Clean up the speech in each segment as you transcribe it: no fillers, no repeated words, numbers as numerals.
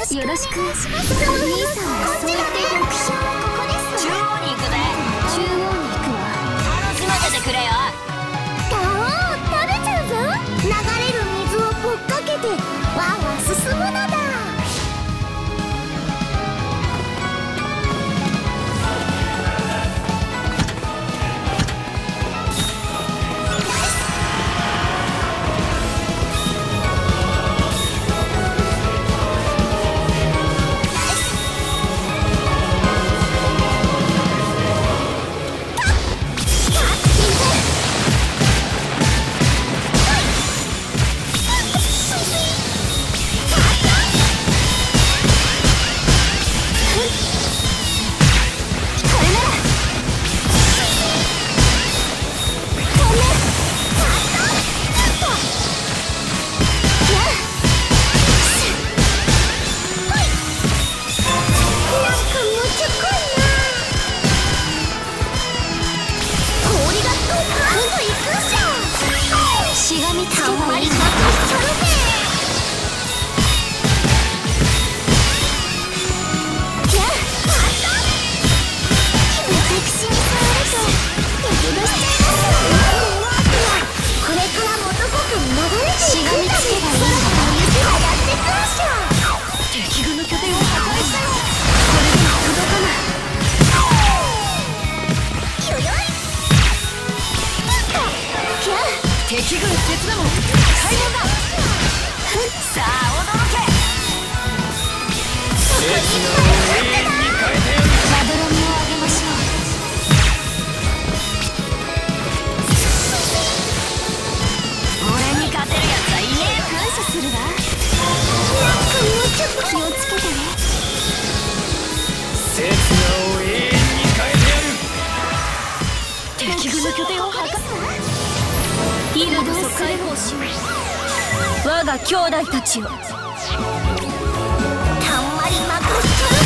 よろしく。お兄さんはそうやって目標はここです。 中央に行くぜ。 中央に行くわ。 楽しませてくれよ。 ガオー食べちゃうぞ。流れる水をぶっかけてわんわん進むのだ。 敵軍切断も開門だ。さあ驚け。 まどろみをあげましょう。 俺に勝てるやつはいねえ。 感謝するわ。もうちょっと気をつけてね。 刹那を永遠に変えてやる。 敵軍の拠点を破壊。今こそ解放しよう。我が兄弟たちを。 たんまりまくっちゃう。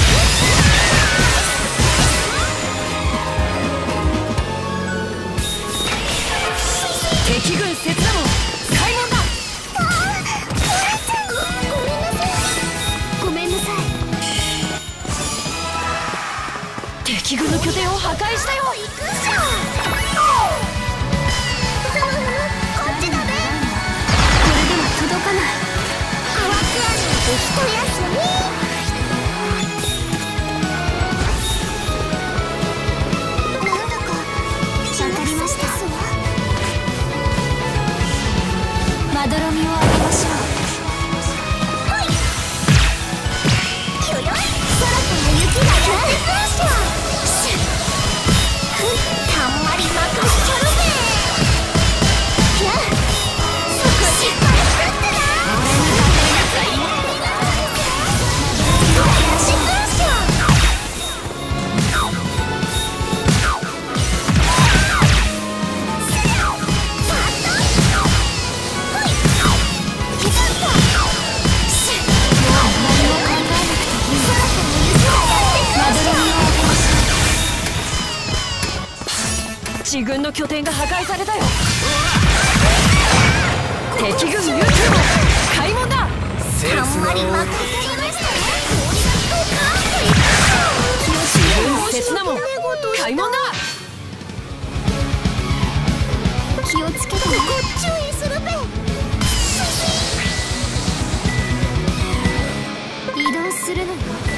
敵軍切断も開門だ。 ごめんなさい。 敵軍の拠点を破壊したよ。 届かない。淡くある一休み。なんだか分かりました。まどろみをあげましょう。ほい。よよい。空から雪がやってくるしょ。たんまりまかしちゃうぜ。やあ、そこ失敗したってな。 自軍の拠点が破壊されたよ。敵軍優勢も開門だ。 たんまりまくっていましたね。 自軍切なも開門だ。 気をつけて。ここ注意するべ。移動するのよ。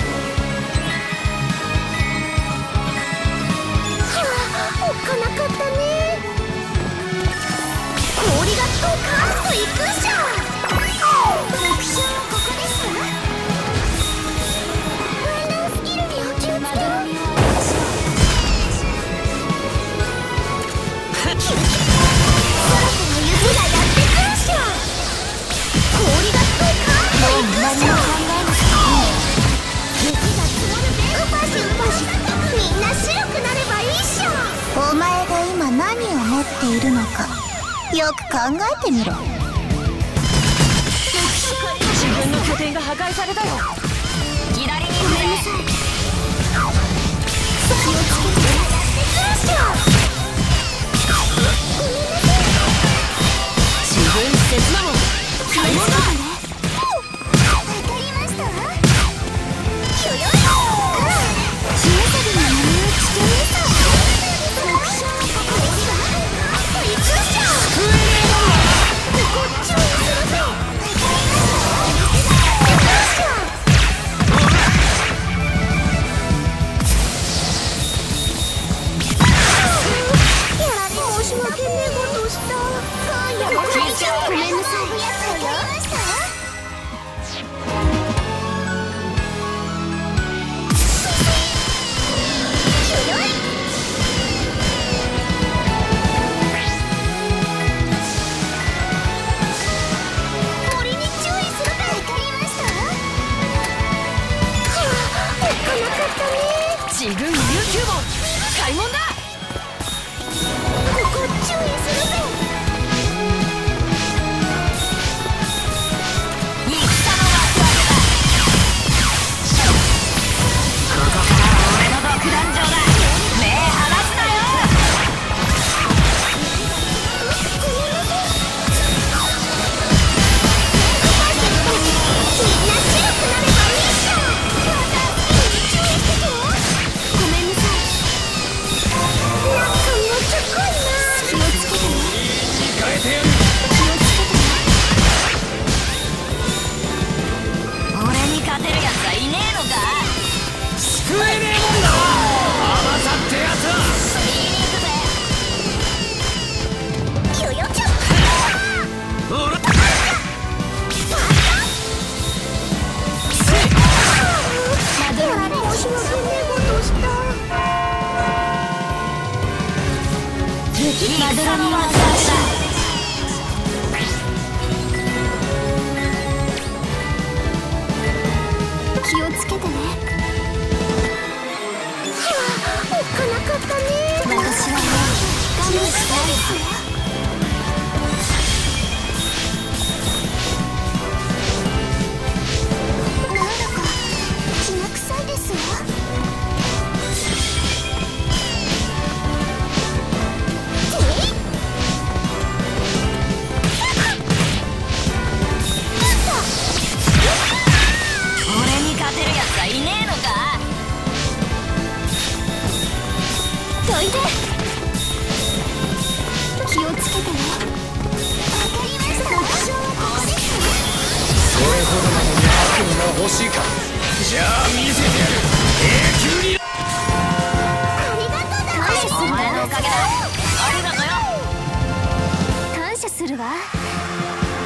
おっかなかったね。氷がドカーンといくじゃん。目標はここです。ワンダースキルにお気をつけ。まどろみをあげましょう。空から雪がやってくるじゃん。氷がドカーンといくじゃん。雪が積もるべ。ウパシウパシ。みんな白くなればいいっしょ。お前が今何を持っているのかよく考えてみろ。 自分の拠点が破壊されたよ。左に行くぜ。 ごめんなさい。気をつけて。 自分切なも開門だ。 わかりましたわ。 神軍悠久門開門だ。 ここ注意するぜ。 戦の幕開けだ。ここからは俺の独壇場だ。目離すなよ。 みんな強くなればいいっしょ。注意してて。ごめんなさい。なんかもうちょこいな。気をつけてね。 変えてやる。 気をつけてね。 俺に勝てるやつはいねえのか。 救えねえもんだ。甘さってやつはよよちょ。 俺マドラー申し訳ねえことした。 マドラーの幕開けだ。 気をつけてね。おっかなかったね。私はもう我慢したいですよ。なんだかきな臭いですわ。 俺に勝てるやつはいねえのか。 どいて。気をつけてね。わかりました。目標はここですね。 それほどなのに悪夢が欲しいか。じゃあ見せてやる。永久にありがとうだ。感謝するお前のおわ。 かげだ。ありがとよ。 感謝するわ。